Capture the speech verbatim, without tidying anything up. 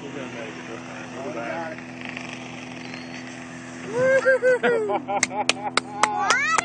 We're gonna make it. Look at that. What?